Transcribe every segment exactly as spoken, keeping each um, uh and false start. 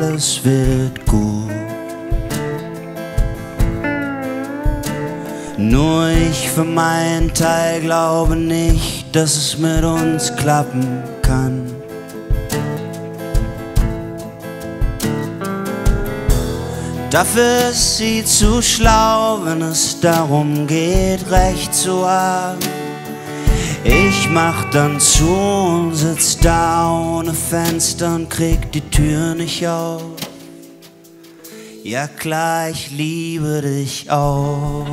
alles wird gut. Nur ich für meinen Teil glaube nicht, dass es mit uns klappen kann. Dafür ist sie zu schlau, wenn es darum geht, Recht zu haben. Ich mach dann zu und sitz da ohne Fenster und krieg die Tür nicht auf. Ja klar, ich liebe dich auch.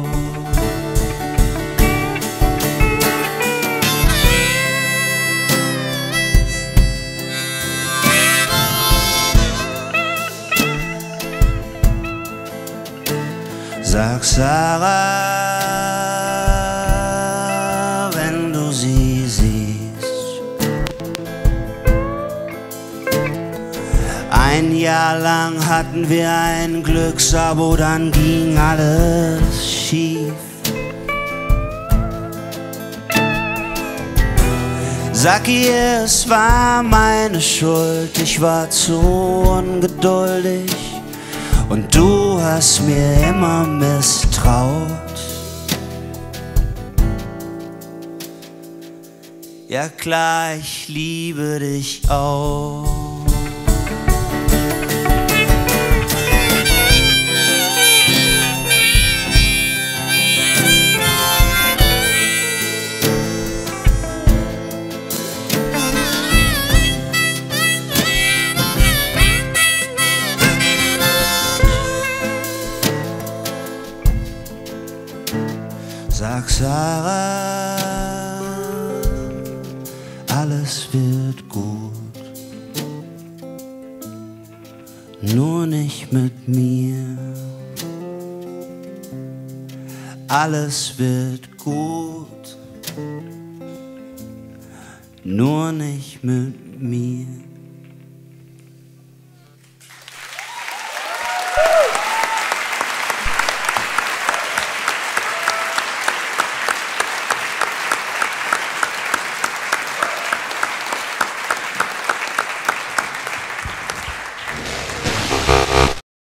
Sag Sarah, wenn du sie siehst. Ein Jahr lang hatten wir ein Glücksabo, dann ging alles schief. Sag ihr, es war meine Schuld, ich war zu ungeduldig. Und du hast mir immer misstraut. Ja klar, ich liebe dich auch. Sag Sarah, alles wird gut, nur nicht mit mir. Alles wird gut, nur nicht mit mir.